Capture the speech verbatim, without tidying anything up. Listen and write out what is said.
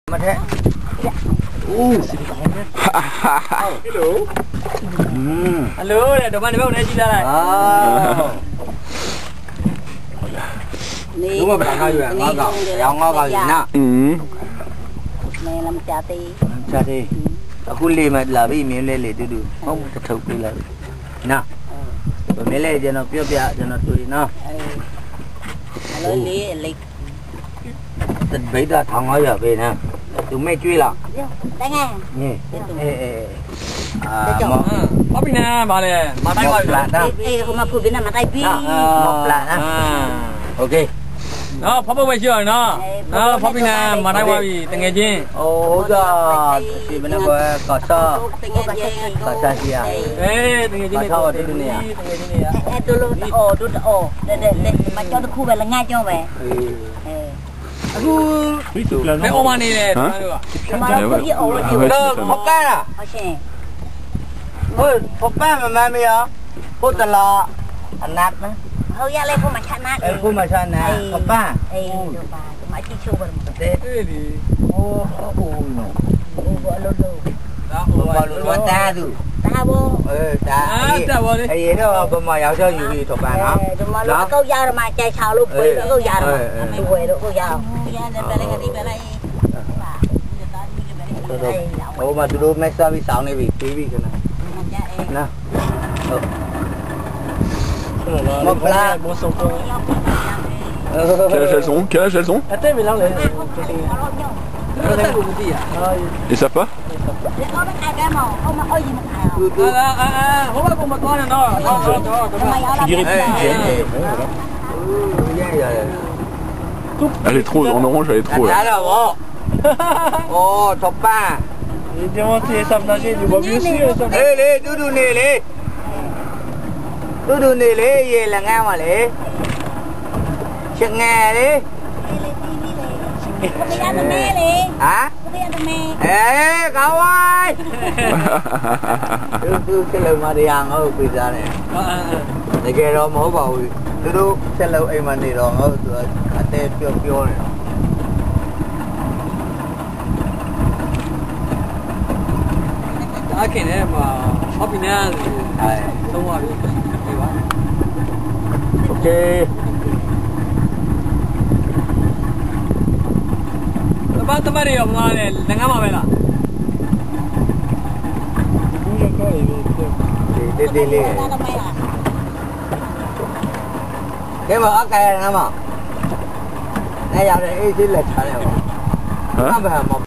มาแท้อู้สิบของเนี่ยฮัลโหลฮัลโหลเดี๋ยวมาเดี๋ยวมาไหนจีนอะไรนี่รู้ว่าเป็นอะไรอยู่อ่ะงอเก่าเอางอเก่าอยู่นะอืมแม่ลำจ่าตีลำจ่าตีအခုလေးမှလာပြီမင်းလေးလေးတူတူဟုတ်တထုပ်ပေးလိုက်နော်မင်းလေးကျွန်တော်ပြောပြကျွန်တော်တွေ့နော်အဲ့လိုလေးလေးတပိတ်တာထောင်ငါရပဲနော်သူမဲ့ကျွေးလားတကယ်ဟင်းအေးအေးအာမောဘာပြနေပါလဲမတိုင်းပါလားအေးဟိုမှာဖုတ်ပြနေမတိုင်းပြီမောပလာနော်โอเคနော်ဖောက်ဖို့ပဲရှိရနော်နော်ဖောက်ပြနေမတိုင်းပါပြီတကယ်ချင်းဟိုဟုတ်ကဒီမနေ့ကကောဆောကောဆောစီယာအေးတကယ်ချင်းနေတော့တူတူနေရတကယ်ချင်းနေရအဲတူလို့အော်တူအော်တဲ့တဲ့မကြောက်တခုပဲလည်းငါကြောက်ပဲအေးအခုဘယ်အော်မနေလဲတို့ကကျွန်တော်တို့ဒီအော်ဒီတော့ဖောက်ကန်လားဟုတ်ရှင်ဟုတ်ဖောက်ကန်မမမရဟုတ်တလားအနတ်နော်ဟုတ်ရလဲဖို့မချနာအဲဖို့မချနာဖောက်ကန်အေးတို့ပါဒီမှာကြည့်ချိုးပါမယ်တဲ့တွေ့ပြီဟိုဟိုနော်ဟိုဘာလို့လို့ဒါဟိုဘာလို့တာသူတာဘောအဲတာအေးတော့ဘမရောက်ချယူပြီးတော့ပန်းနော်ဒီမှာလို့အကောက်ရတော့မှကြိုက်ချောက်လို့ပြေးတော့အကောက်ရတော့အမေဝယ်တော့အကောက်ရအောင်ရတယ်ပဲလေကနေပဲလိုက်ဟိုမှာသူတို့မက်ဆာပြီးဆောင်းနေပြီပြေးပြီခဏနော်ဟုတ်မလားဘောဆုံးတော့ Quel âge elles ont Quel âge elles ont Ils savent pas Je dirais Elle est trop, en orange elle est trop là. Oh, top pas. Il démonté ça me nager du bien sûr. Hé, hé, doudou né lé. Doudou né lé, il là ngang mà lé. Chừng nghe đi. Hả? Ê, cậu ơi. Tôi tôi sẽ lưu mà đi ăn ở pizza này. Để kia rồi mỗi bầu. Tôi tôi sẽ lưu em ăn đi rồi ở tôi ăn tê piêu piêu này. Đã kể này mà shopping nha. Xong rồi. Ok. Ba tamari yo male lenga ma bela de de le cái mà ở cây này mà nãy giờ này ít là chả này mà không phải một